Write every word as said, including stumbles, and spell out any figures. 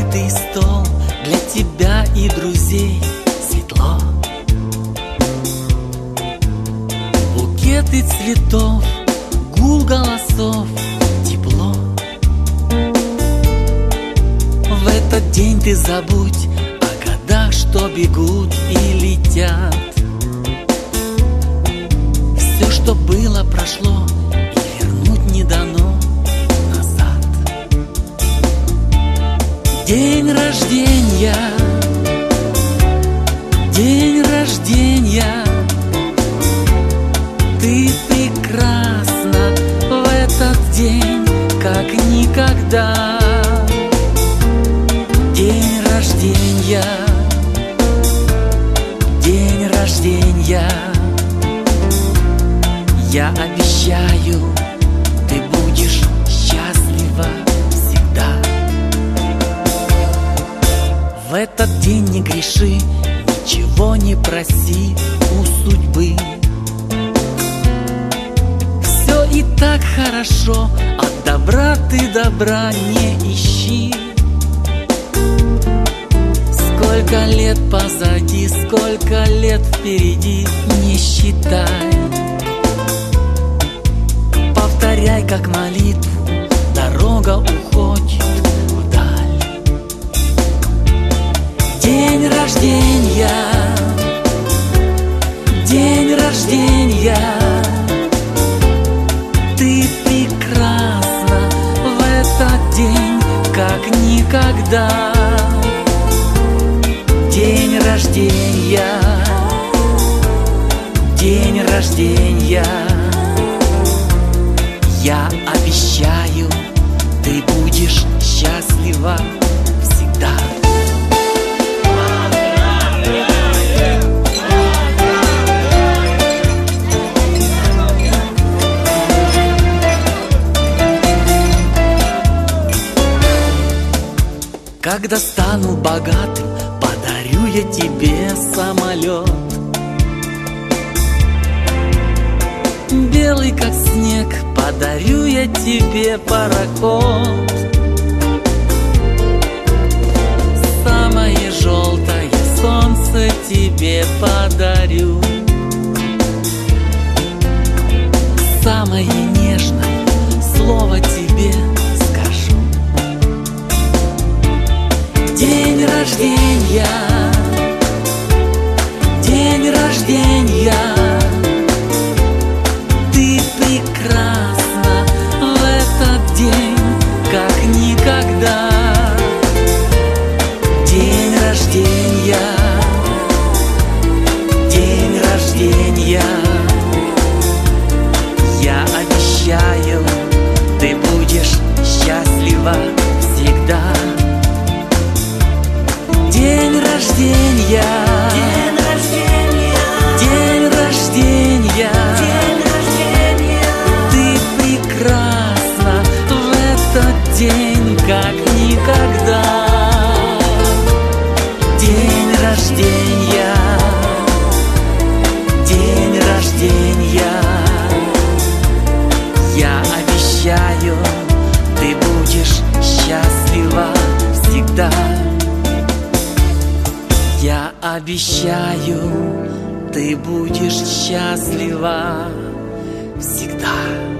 накрытый стол для тебя и друзей, светло. Букеты цветов, гул голосов, тепло. В этот день ты забудь о годах, что бегут и летят. Все, что было, прошло, и вернуть не дано назад. День рождения, день рождения, ты прекрасна в этот день, как никогда. День рождения, день рождения, я обещаю, ты будешь счастлива всегда. В этот день не греши, ничего не проси у судьбы. Все и так хорошо, от добра ты добра не ищи. Сколько лет позади, сколько лет впереди, не считай. Повторяй как молитву, дорога уходит вдаль. День рождения, день рождения, ты прекрасна в этот день, как никогда. День рождения, день рождения, я обещаю, ты будешь счастлива всегда. Когда стану богатым, подарю я тебе самолет, белый как снег, подарю я тебе пароход. Самое желтое солнце тебе подарю, самое нежное слово тебе скажу. День рождения, день рождения, ты прекрасна в этот день, как никогда. День рождения, день рождения, я обещаю, ты будешь счастлива всегда. День рождения, день рождения, день рождения, день рождения, ты прекрасна в этот день, как никогда. День рождения, день рождения, я обещаю, ты будешь счастлива всегда. Я обещаю, ты будешь счастлива всегда.